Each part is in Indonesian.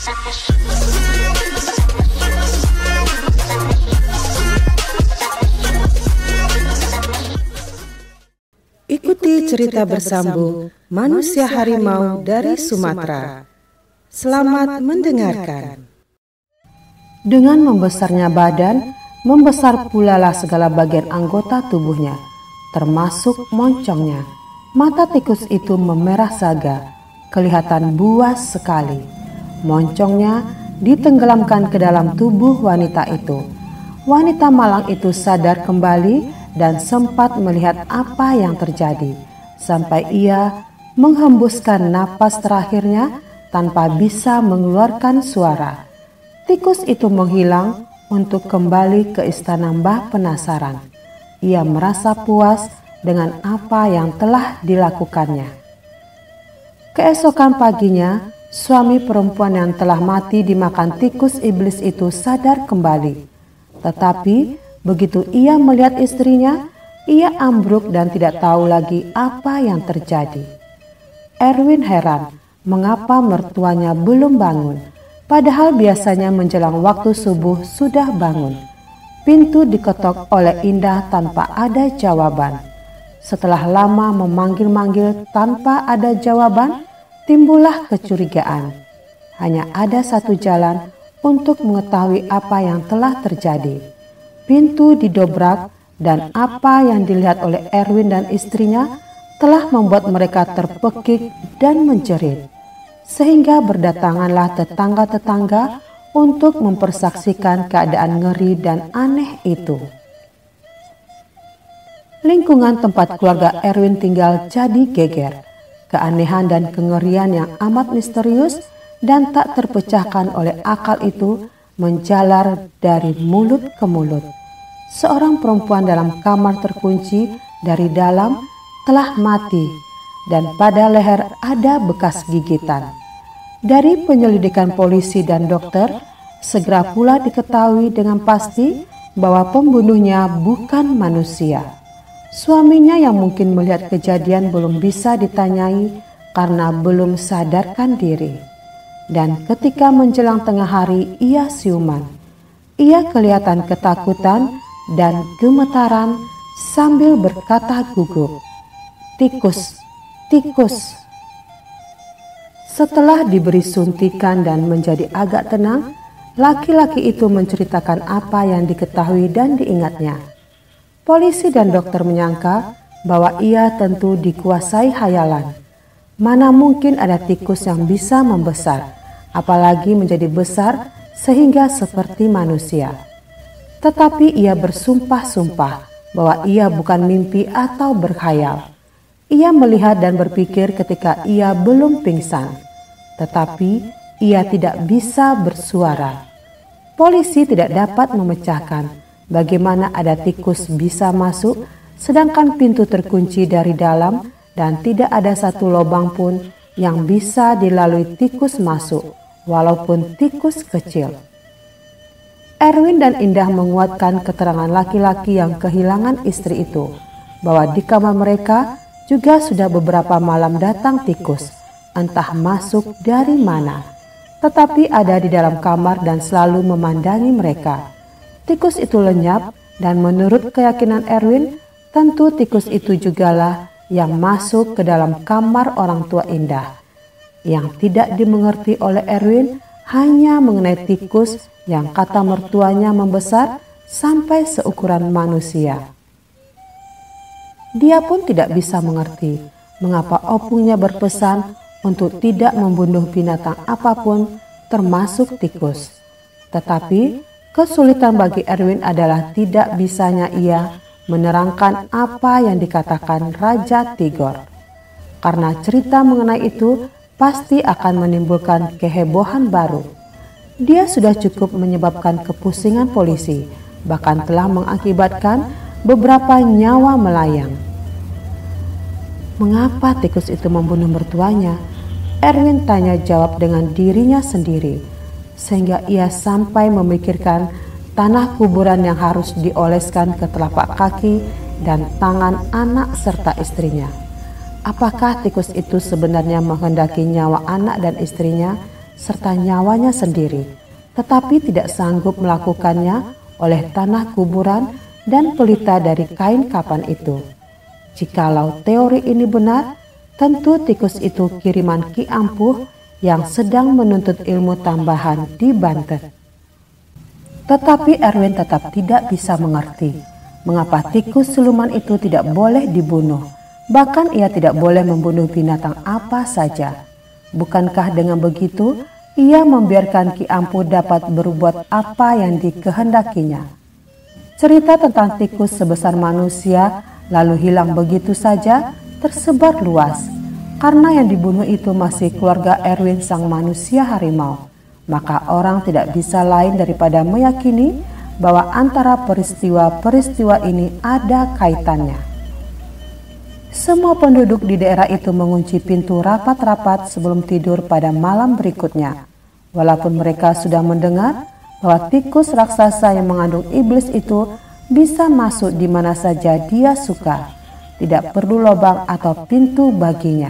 Ikuti cerita bersambung Manusia Harimau dari Sumatera. Selamat mendengarkan. Dengan membesarnya badan, membesar pula lah segala bagian anggota tubuhnya, termasuk moncongnya. Mata tikus itu memerah saga, kelihatan buas sekali. Moncongnya ditenggelamkan ke dalam tubuh wanita itu. Wanita malang itu sadar kembali dan sempat melihat apa yang terjadi, sampai ia menghembuskan napas terakhirnya tanpa bisa mengeluarkan suara. Tikus itu menghilang untuk kembali ke istana Mbah Penasaran. Ia merasa puas dengan apa yang telah dilakukannya. Keesokan paginya, suami perempuan yang telah mati dimakan tikus iblis itu sadar kembali. Tetapi begitu ia melihat istrinya, ia ambruk dan tidak tahu lagi apa yang terjadi. Erwin heran mengapa mertuanya belum bangun, padahal biasanya menjelang waktu subuh sudah bangun. Pintu diketok oleh Indah tanpa ada jawaban. Setelah lama memanggil-manggil tanpa ada jawaban, timbullah kecurigaan. Hanya ada satu jalan untuk mengetahui apa yang telah terjadi. Pintu didobrak dan apa yang dilihat oleh Erwin dan istrinya telah membuat mereka terpekik dan menjerit. Sehingga berdatanganlah tetangga-tetangga untuk mempersaksikan keadaan ngeri dan aneh itu. Lingkungan tempat keluarga Erwin tinggal jadi geger. Keanehan dan kengerian yang amat misterius dan tak terpecahkan oleh akal itu menjalar dari mulut ke mulut. Seorang perempuan dalam kamar terkunci dari dalam telah mati dan pada leher ada bekas gigitan. Dari penyelidikan polisi dan dokter, segera pula diketahui dengan pasti bahwa pembunuhnya bukan manusia. Suaminya yang mungkin melihat kejadian belum bisa ditanyai karena belum sadarkan diri. Dan ketika menjelang tengah hari ia siuman. Ia kelihatan ketakutan dan gemetaran sambil berkata gugup, "Tikus, tikus." Setelah diberi suntikan dan menjadi agak tenang, laki-laki itu menceritakan apa yang diketahui dan diingatnya. Polisi dan dokter menyangka bahwa ia tentu dikuasai hayalan. Mana mungkin ada tikus yang bisa membesar, apalagi menjadi besar sehingga seperti manusia. Tetapi ia bersumpah-sumpah bahwa ia bukan mimpi atau berkhayal. Ia melihat dan berpikir ketika ia belum pingsan, tetapi ia tidak bisa bersuara. Polisi tidak dapat memecahkan bagaimana ada tikus bisa masuk sedangkan pintu terkunci dari dalam dan tidak ada satu lubang pun yang bisa dilalui tikus masuk, walaupun tikus kecil. Erwin dan Indah menguatkan keterangan laki-laki yang kehilangan istri itu, bahwa di kamar mereka juga sudah beberapa malam datang tikus, entah masuk dari mana, tetapi ada di dalam kamar dan selalu memandangi mereka. Tikus itu lenyap dan menurut keyakinan Erwin, tentu tikus itu jugalah yang masuk ke dalam kamar orang tua Indah. Yang tidak dimengerti oleh Erwin hanya mengenai tikus yang kata mertuanya membesar sampai seukuran manusia. Dia pun tidak bisa mengerti mengapa opungnya berpesan untuk tidak membunuh binatang apapun termasuk tikus. Tetapi kesulitan bagi Erwin adalah tidak bisanya ia menerangkan apa yang dikatakan Raja Tigor. Karena cerita mengenai itu pasti akan menimbulkan kehebohan baru. Dia sudah cukup menyebabkan kepusingan polisi, bahkan telah mengakibatkan beberapa nyawa melayang. Mengapa tikus itu membunuh mertuanya? Erwin tanya jawab dengan dirinya sendiri, sehingga ia sampai memikirkan tanah kuburan yang harus dioleskan ke telapak kaki dan tangan anak serta istrinya. Apakah tikus itu sebenarnya menghendaki nyawa anak dan istrinya serta nyawanya sendiri, tetapi tidak sanggup melakukannya oleh tanah kuburan dan pelita dari kain kapan itu. Jikalau teori ini benar, tentu tikus itu kiriman Ki Ampuh yang sedang menuntut ilmu tambahan di Banten. Tetapi Erwin tetap tidak bisa mengerti mengapa tikus siluman itu tidak boleh dibunuh. Bahkan ia tidak boleh membunuh binatang apa saja. Bukankah dengan begitu ia membiarkan Ki Ampuh dapat berbuat apa yang dikehendakinya? Cerita tentang tikus sebesar manusia lalu hilang begitu saja tersebar luas. Karena yang dibunuh itu masih keluarga Erwin sang manusia harimau, maka orang tidak bisa lain daripada meyakini bahwa antara peristiwa-peristiwa ini ada kaitannya. Semua penduduk di daerah itu mengunci pintu rapat-rapat sebelum tidur pada malam berikutnya. Walaupun mereka sudah mendengar bahwa tikus raksasa yang mengandung iblis itu bisa masuk di mana saja dia suka, tidak perlu lubang atau pintu baginya.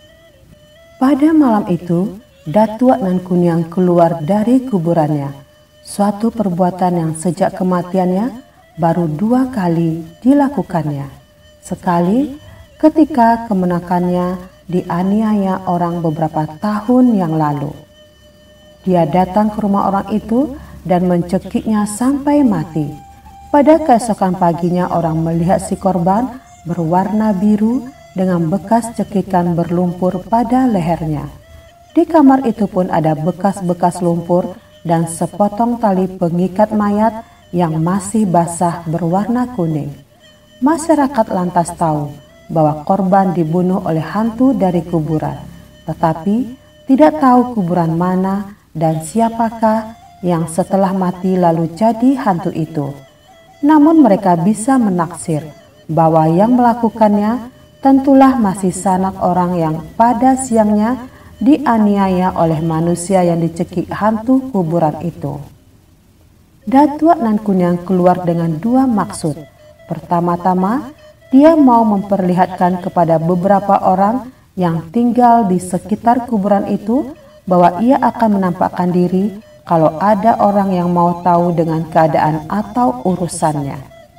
Pada malam itu, Datuk Nan Kuniang keluar dari kuburannya, suatu perbuatan yang sejak kematiannya baru 2 kali dilakukannya. Sekali ketika kemenakannya dianiaya orang beberapa tahun yang lalu. Dia datang ke rumah orang itu dan mencekiknya sampai mati. Pada keesokan paginya orang melihat si korban berwarna biru dengan bekas cekikan berlumpur pada lehernya. Di kamar itu pun ada bekas-bekas lumpur dan sepotong tali pengikat mayat yang masih basah berwarna kuning. Masyarakat lantas tahu bahwa korban dibunuh oleh hantu dari kuburan, tetapi tidak tahu kuburan mana dan siapakah yang setelah mati lalu jadi hantu itu. Namun mereka bisa menaksir bahwa yang melakukannya tentulah masih sanak orang yang pada siangnya dianiaya oleh manusia yang dicekik hantu kuburan itu. Datuk Nan Kuniang keluar dengan 2 maksud. Pertama-tama, dia mau memperlihatkan kepada beberapa orang yang tinggal di sekitar kuburan itu bahwa ia akan menampakkan diri kalau ada orang yang mau tahu dengan keadaan atau urusannya.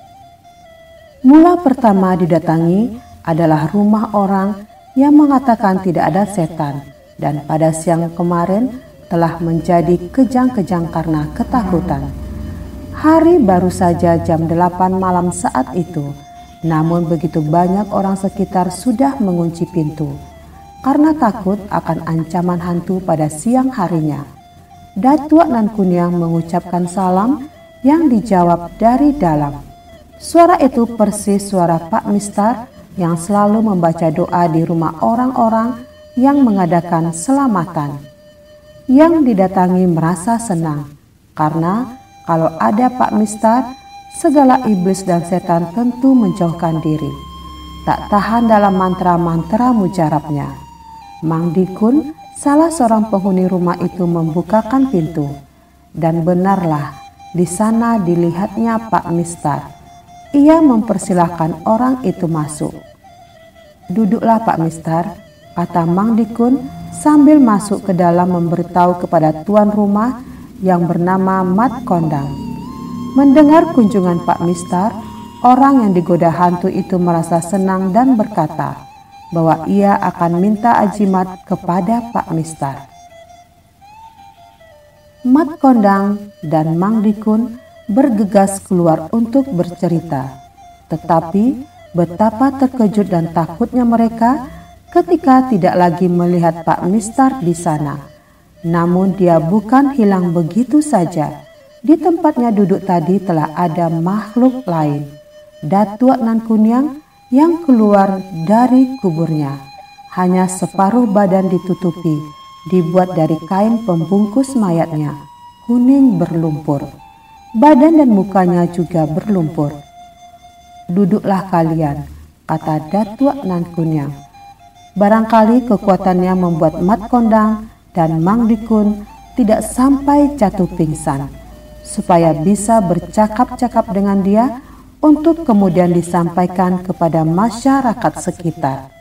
Mula pertama didatangi adalah rumah orang yang mengatakan tidak ada setan, dan pada siang kemarin telah menjadi kejang-kejang karena ketakutan. Hari baru saja jam 8 malam saat itu, namun begitu banyak orang sekitar sudah mengunci pintu karena takut akan ancaman hantu pada siang harinya. Datuk Nan Kuniang mengucapkan salam yang dijawab dari dalam. Suara itu persis suara Pak Mistar yang selalu membaca doa di rumah orang-orang yang mengadakan selamatan. Yang didatangi merasa senang karena kalau ada Pak Mistar, segala iblis dan setan tentu menjauhkan diri. Tak tahan dalam mantra-mantra mujarabnya. Mang Dikun, salah seorang penghuni rumah itu membukakan pintu. Dan benarlah, di sana dilihatnya Pak Mistar. Ia mempersilahkan orang itu masuk. "Duduklah Pak Mistar," kata Mang Dikun sambil masuk ke dalam memberitahu kepada tuan rumah yang bernama Mat Kondang. Mendengar kunjungan Pak Mistar, orang yang digoda hantu itu merasa senang dan berkata bahwa ia akan minta ajimat kepada Pak Mistar. Mat Kondang dan Mang Dikun bergegas keluar untuk bercerita. Tetapi betapa terkejut dan takutnya mereka ketika tidak lagi melihat Pak Mistar di sana. Namun dia bukan hilang begitu saja. Di tempatnya duduk tadi telah ada makhluk lain, Datuk Nan Kuniang yang keluar dari kuburnya. Hanya separuh badan ditutupi, dibuat dari kain pembungkus mayatnya, kuning berlumpur. Badan dan mukanya juga berlumpur. "Duduklah kalian," kata Datuk Nan Kuniang. Barangkali kekuatannya membuat Mat Kondang dan Mang Dikun tidak sampai jatuh pingsan, supaya bisa bercakap-cakap dengan dia untuk kemudian disampaikan kepada masyarakat sekitar.